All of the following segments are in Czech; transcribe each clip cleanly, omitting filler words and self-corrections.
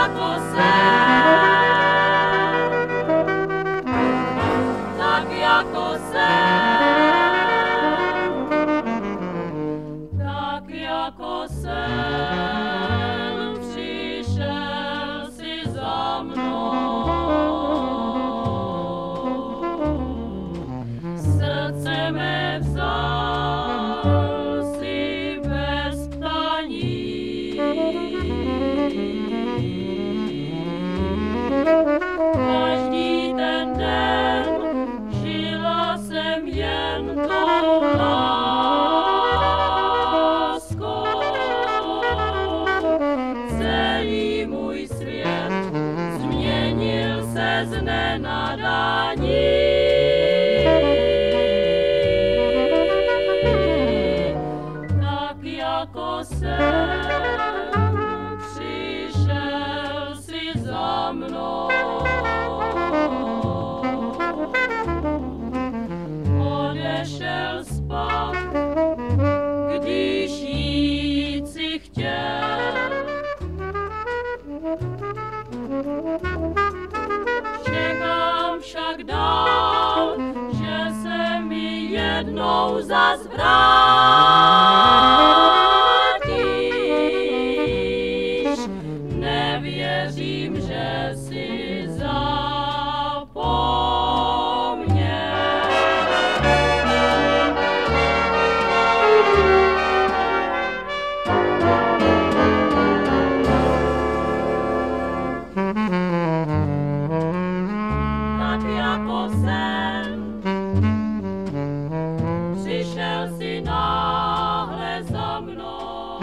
jako sen, tak jako sen, tak jako sen, přišel si za mnou. Srdce mé vzal si bez ptaní. Každý ten den žila jsem jen tou láskou. Celý můj svět změnil se z nenadání. Tak jako sen přišel si za mnou. Odešel spát, když jít si chtěl. Čekám však dál, že se mi jednou zas vrátíš. Nevěřím, že si tak jako sen přišel si náhle za mnou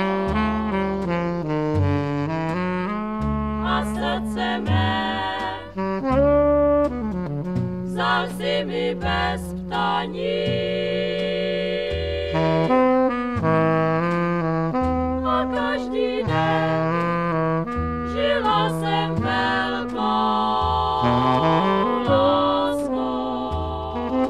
a srdce mé vzal si mi bez ptaní. A každý den žila jsem velkou láskou.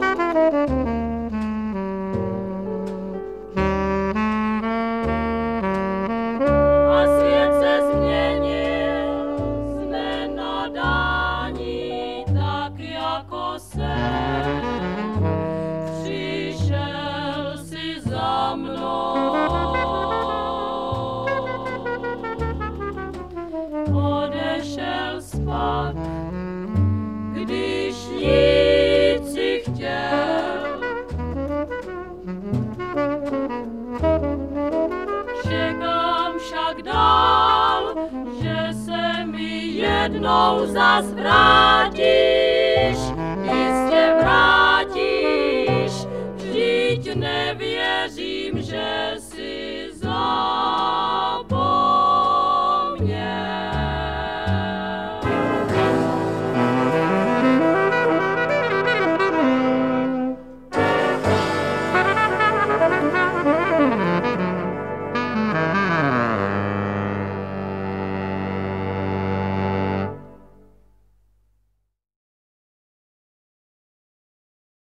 A svět se změnil z nenadání, tak jako sen přišel si za mnou. Odešel spát, když jít si chtěl. Čekám však dál, že se mi jednou zas vrátíš. Jistě vrátíš, vždyť nevěřím, že